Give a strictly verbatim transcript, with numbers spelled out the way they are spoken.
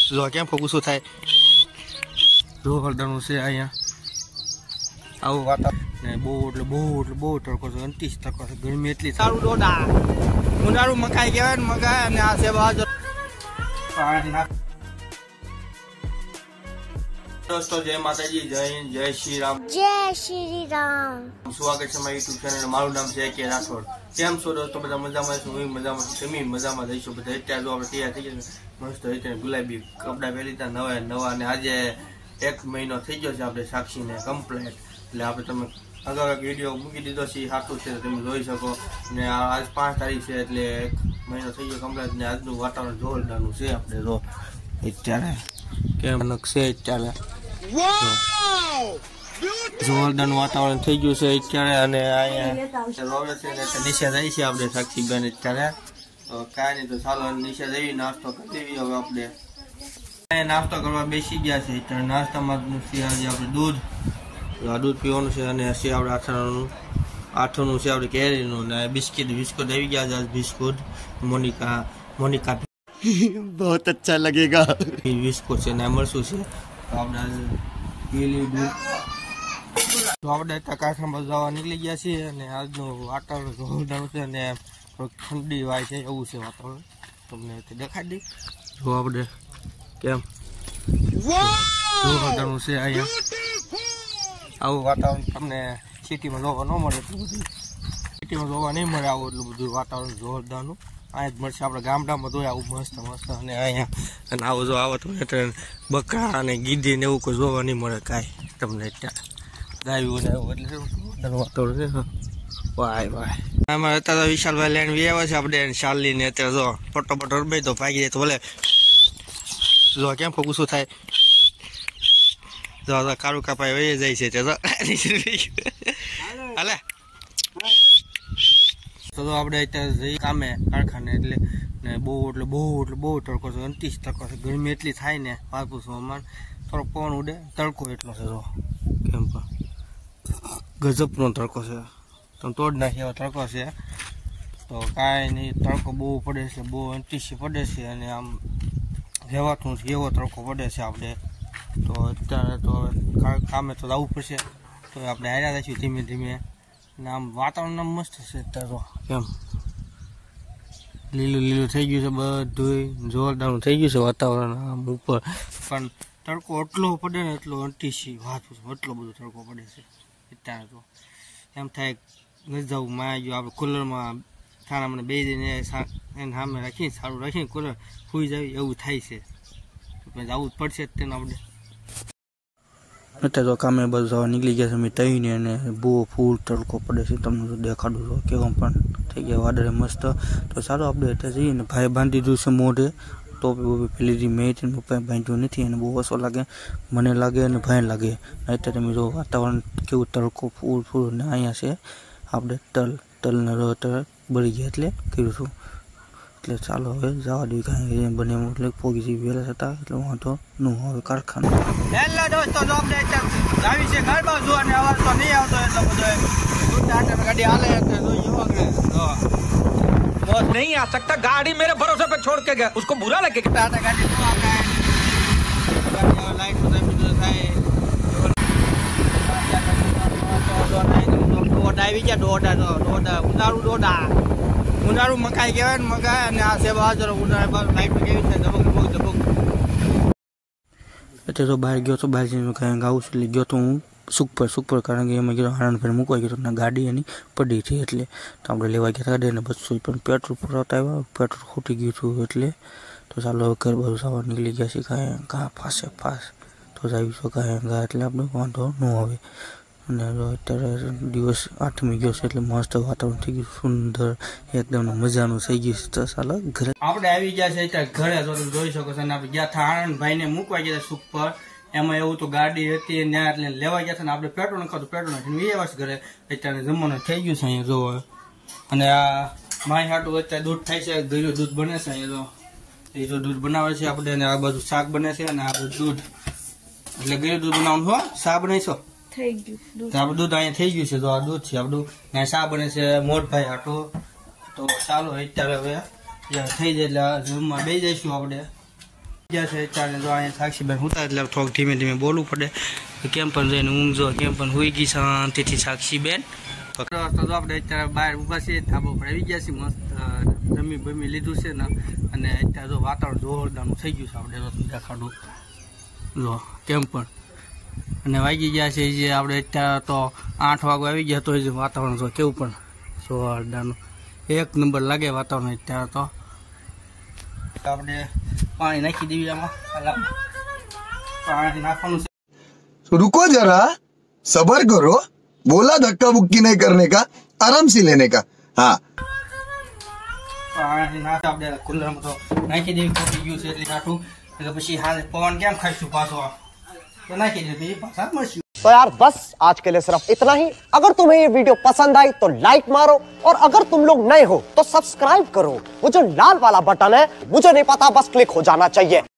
જો કેમ ફોકુસો થાય જોરદારનું છે અહીંયા આવું વાતાવરણ ને બહુ એટલે બહુ એટલે બહુ તડકો છે અંતિસ તડકો છે ગરમી એટલી સારું ડોડા ઉનાળું મકાઈ કહેવાય ને મકાઈ અને આ છે બાજુ दोस्तों जय माता जी जय हिंद जय श्री राम जय श्री राम स्वागत है मारी यूट्यूब चैनल मारू नाम છે કે રાઠોડ કેમ છો દોસ્તો બધા મજામાં છો હું મજામાં છું તમે મજામાં રહીશો બધા અત્યારે જો આપણે તૈયાર થઈ ગયા મસ્ત અત્યારે ગુલાબી કપડા પહેરી લીધા નવા નવા અને આજે એક મહિનો થઈ ગયો છે આપણે સાક્ષીને કમ્પ્લીટ એટલે આપણે તમે અગાઉ એક વિડીયો મૂકી દીધો છે સાચું છે તમે જોઈ શકો ને આજ પાંચ તારીખ છે એટલે એક મહિનો થઈ ગયો કમ્પ્લીટ ને આજનું વાતાવરણ જોરદારનું છે આપણે જો અત્યારે કેમ છે અત્યારે જોરદારનું વાતાવરણ થઈ ગયું છે અત્યારે અને અહીંયા રોવે છે ને નીચે જાય છે આપણે સાક્ષીબેન અત્યારે તો કાંઈ નહીં તો ચાલો નીચે જઈ નાસ્તો કરી દેવી હવે આપણે નાસ્તો કરવા બેસી ગયા છે અત્યારે નાસ્તામાં છે આજે આપણે દૂધ આ દૂધ પીવાનું છે અને છે આપણે આઠાનું આઠનું છે આપણે કેરીનું ને બિસ્કિટ બિસ્કુટ આવી ગયા છે બિસ્કુટ મોનિકા મોનિકા बहुत अच्छा लगेगा બિસ્કુટ છે ને મરસું છે તો આપણે પી લીધું તો આપણે અત્યારે કારખાનામાં જવા નીકળી ગયા છીએ અને આજનું વાતાવરણ જોરદાર છે અને ઠંડી વાય છે એવું છે વાતાવરણ તમને દેખાડી દઈ જો આપણે કેમ જોરદારનું છે અહીંયા આવું વાતાવરણ તમને સિટીમાં જોવા ન મળે એટલું બધું સિટીમાં જોવા નહીં મળે આવું એટલું બધું વાતાવરણ જોરદારનું અહીંયા જ મળશે આપણે ગામડામાં જોયા આવું મસ્ત મસ્ત અને અહીંયા અને આવું જો આવો તો બકરા અને ગીધી ને એવું કોઈ જોવા નહીં મળે કાંઈ તમને અત્યારે ગાયું ને એવું એટલે વાતાવરણ છે વાય વાય અમારે અત્યારે વિશાલભાઈ લેણ વી આવ્યા છે આપણે શાલી ને અત્યારે જો પટ્ટો પટ્ટો રમે તો ભાગી જાય તો ભલે જો કેમ ફોકુસો થાય જો કાળું કાપાઈ વહી જાય છે હાલે તો આપણે અત્યારે જઈએ કામે કારખાને એટલે ને બહુ એટલે બહુ એટલે બહુ તડકો છે અંતિસ તડકો છે ગરમી એટલી થાય ને વાત પૂછો અમારે થોડો પવન ઉડે તડકો એટલો છે જો કેમ પણ ગજબનો તડકો છે તમે તોડ નાખી એવો તડકો છે તો કાંઈ નહીં તડકો બહુ પડે છે બહુ અંતિસી પડે છે અને આમ રહેવાતું એવો તડકો પડે છે આપણે તો અત્યારે તો કામે તો જવું પડશે તો આપણે હાર્યા રહીશું ધીમે ધીમે ને આમ વાતાવરણ આમ મસ્ત છે અત્યારે કેમ લીલું લીલું થઈ ગયું છે બધું જોરદારનું થઈ ગયું છે વાતાવરણ આમ ઉપર પણ તડકો એટલો પડે ને એટલો અંટીસી વાત એટલો બધો તડકો પડે છે અત્યારે તો એમ થાય ન જવું માં ગયું આપણે કુલરમાં થાણા મને બે દઈને એને સામે રાખીને સારું રાખીને કુલર સુઈ જાય એવું થાય છે જવું જ પડશે જ તેને આપણે અત્યારે તો કામે બધું જવા નીકળી ગયા છે મેં તઈને અને બહુ ફૂલ તડકો પડે છે તમને તો દેખાડું છો કેવું પણ થઈ ગયા વાદળે મસ્ત તો ચાલો આપણે અત્યારે જઈએ ને ભાઈ બાંધી દીધું છે મોઢે ટોપી બોપી પેલી મેં પપ્પાએ બાંધ્યું નથી અને બહુ ઓછો લાગે મને લાગે અને ભાઈ લાગે અત્યારે તમે જો વાતાવરણ કેવું તડકો ફૂલ ફૂલ ને અહીંયા છે આપણે તલ તલને અત્યારે બળી ગયા એટલે કર્યું છું એટલે ચાલો હવે જવા દઈએ કાંઈ બને એટલે પોગી જઈ વહેલા હતા એટલે વાંધો ન હવે કારખાનું હેલો દોસ્તો જો આપણે આવી છે ઘર બાજુ અને અવાજ તો નહીં આવતો એટલો બધો ગાડી હાલે એટલે જોઈએ बॉस नहीं आ सकता गाड़ी मेरे भरोसे पे छोड़ के गया उसको बुरा लगे टाटा गाड़ी तो आपका लाइट होता है થાય દોડા આવી ગયા દોડા તો દોડા ઉનાળું દોડા ઉનાળું મકાઈ કહેવાય ને મકાઈ અને આ સેવા હાજર ઉનાળા બાજુ લાઈટ કેવી છે ધબક ધબક ધબક એટલે તો બહાર ગયો તો બહાર જઈને કાંઈ ગાવું છું એટલે ગયો તો હું સુખપર સુખપર કારણ કે એમાં ગયો આણંદભાઈ મૂકવા ગયો તો ગાડી એની પડી હતી એટલે તો આપણે લેવા ગયા ગાડી અને બસો પણ પેટ્રોલ પુરાવતા આવ્યા પેટ્રોલ ખૂટી ગયું હતું એટલે તો ચાલો હવે ઘર બધું સવાર નીકળી ગયા છે કાંઈ ઘા ફાસે ફાસ તો જાવીશું કાંઈ ઘા એટલે આપણે વાંધો ન આવે અને અત્યારે દિવસ આઠમી ગયો છે એટલે મસ્ત વાતાવરણ થઈ ગયું સુંદર એકદમ મજાનું થઈ ગયું છે તો ચાલો ઘરે આપણે આવી ગયા છે અત્યારે ઘરે જો તમે જોઈ શકો છો અને આપણે ગયા હતા આણંદભાઈને મૂકવા ગયા હતા સુખપર એમાં એવું તો ગાડી હતી ત્યાં એટલે લેવા ગયા હતા ને આપણે પેટ્રોલ નાખતું પેટ્રોલ નાખીને વી આવ્યા છે ઘરે અત્યારે જમવાનું થઈ ગયું છે અહીંયા જોવો અને આ માય હાટું અત્યારે દૂધ થાય છે ગયું દૂધ બને છે અહીંયા જો એ જો દૂધ બનાવે છે આપણે અને આ બધું શાક બને છે અને આ બધું દૂધ એટલે ગયું દૂધ બનાવવાનું હો શા બનાવીશો થઈ ગયું આપણું દૂધ અહીંયા થઈ ગયું છે તો આ દૂધ છે આપણું અહીંયા શા બને છે મોટભાઈ હાટો તો ચાલો અત્યારે હવે થઈ જાય એટલે જમવા બે જઈશું આપણે जैसे चाले जो आए साक्षी बेन होता है એટલે થોક ધીમે ધીમે બોલવું પડે કેમ પણ જઈને ઊંઘજો કેમ પણ હોઈ ગઈ શાંતિથી સાક્ષી બેન તો તો આપણે અત્યારે બહાર ઊભા છીએ ધાબા પર આવી ગયા છીએ મસ્ત જમી બમી લીધું છે ને અને અત્યારે જો વાતાવરણ જોરદારનું થઈ ગયું છે આપણે જો દેખાડું જો કેમ પણ અને વાગી ગયા છે જે આપણે અત્યારે તો આઠ વાગે આવી ગયા તો જ વાતાવરણ જો કેવું પણ જોરદારનું એક નંબર લાગે વાતાવરણ અત્યારે તો આપણે પાણી નાખી દેવી આમાં પાણી નાખવાનું છે रुको जरा सबर करो बोला धक्का बुक्की नहीं करने का आराम से लेने का हाँ પાણી નાખ આપણે કુલરમાં તો નાખી દેવી પડી ગયું છે એટલે કાઠું એટલે પછી હાલ પવન કેમ ખાઈશું પાછો તો નાખી દે પછી પાછા મળશું तो यार बस आज के लिए सिर्फ इतना ही। अगर तुम्हें ये वीडियो पसंद आई तो लाइक मारो और अगर तुम लोग नए हो तो सब्सक्राइब करो। वो जो लाल वाला बटन है मुझे नहीं पता, बस क्लिक हो जाना चाहिए।